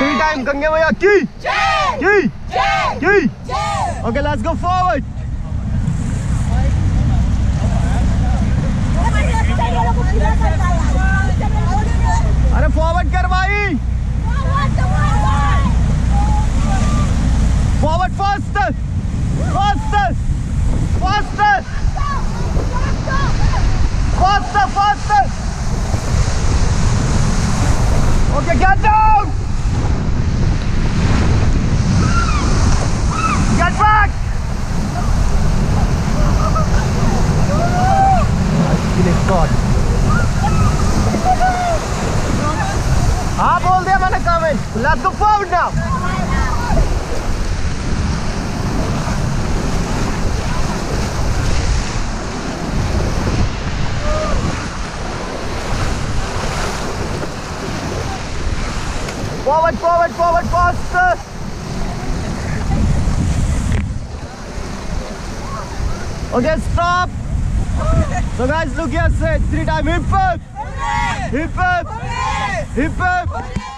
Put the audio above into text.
Three time Gange Maiya ki. Ki. Okay, let's go forward. अरे forward कर भाई. Forward faster. Faster. Faster. Faster, faster. Okay, get down. Get back. हाँ बोल दिया मैंने comment. Let's go forward now. Forward, forward, forward, faster. Okay, stop. So guys, look here, say 3 times hip hop. Hip hop. Hip hop.